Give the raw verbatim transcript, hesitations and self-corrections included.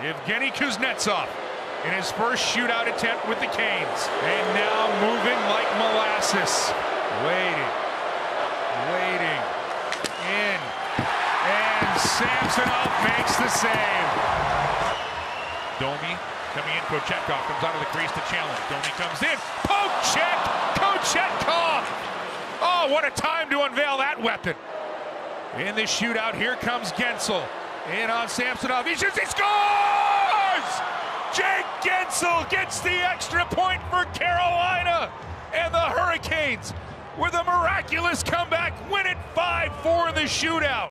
Evgeny Kuznetsov in his first shootout attempt with the Canes. And now moving like molasses. Waiting, waiting, in, and Samsonov makes the save. Domi coming in, Kochetkov comes out of the crease to challenge. Domi comes in, poke check, Kochetkov! Oh, what a time to unveil that weapon. In the shootout, here comes Guentzel. In on Samsonov, he shoots, he scores! Jake Guentzel gets the extra point for Carolina. And the Hurricanes, with a miraculous comeback, win it five four in the shootout.